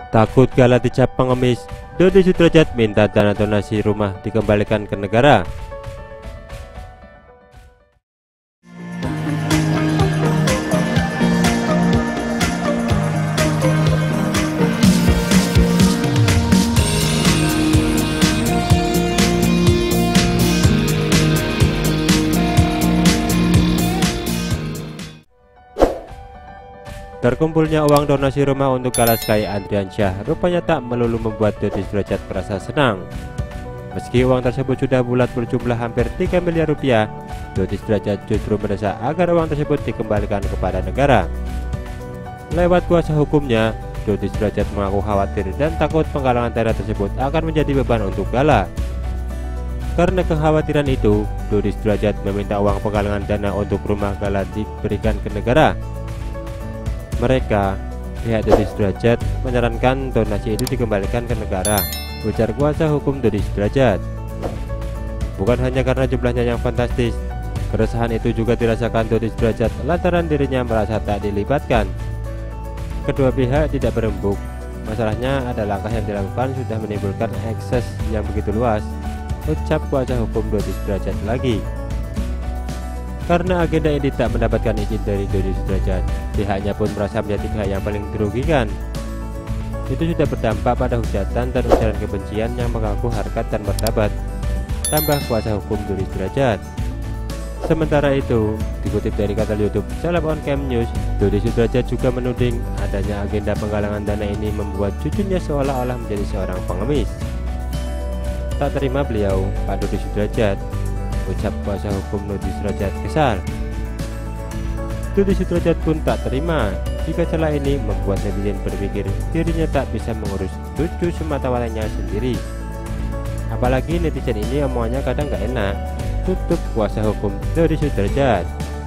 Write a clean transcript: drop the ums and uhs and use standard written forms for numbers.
Takut Gala dicap pengemis, Dodi Sudrajat minta dana donasi rumah dikembalikan ke negara. Terkumpulnya uang donasi rumah untuk Gala Sky Andriansyah rupanya tak melulu membuat Dodi Sudrajat merasa senang. Meski uang tersebut sudah bulat berjumlah hampir 3 miliar rupiah, Dodi Sudrajat justru mendesak agar uang tersebut dikembalikan kepada negara. Lewat kuasa hukumnya, Dodi Sudrajat mengaku khawatir dan takut penggalangan dana tersebut akan menjadi beban untuk Gala. Karena kekhawatiran itu, Dodi Sudrajat meminta uang penggalangan dana untuk rumah Gala diberikan ke negara. Pihak Dodi Sudrajat menyarankan donasi itu dikembalikan ke negara, ujar kuasa hukum Dodi Sudrajat. Bukan hanya karena jumlahnya yang fantastis, keresahan itu juga dirasakan Dodi Sudrajat lantaran dirinya merasa tak dilibatkan. Kedua pihak tidak berembuk. Masalahnya ada langkah yang dilakukan sudah menimbulkan ekses yang begitu luas, ucap kuasa hukum Dodi Sudrajat lagi. Karena agenda ini tak mendapatkan izin dari Dodi Sudrajat, pihaknya pun merasa menjadi pihak yang paling dirugikan. Itu sudah berdampak pada hujatan dan ujaran kebencian yang mengganggu harkat dan martabat, tambah kuasa hukum Dodi Sudrajat. Sementara itu, dikutip dari kanal YouTube Celeb On Cam News, Dodi Sudrajat juga menuding adanya agenda penggalangan dana ini membuat cucunya seolah-olah menjadi seorang pengemis. Tak terima beliau, Pak Dodi Sudrajat, ucap kuasa hukum Dodi Sudrajat kesal. Dodi Sudrajat pun tak terima jika celah ini membuat netizen berpikir dirinya tak bisa mengurus cucu semata-matanya sendiri. Apalagi netizen ini omongannya kadang gak enak, tutup kuasa hukum Dodi Sudrajat.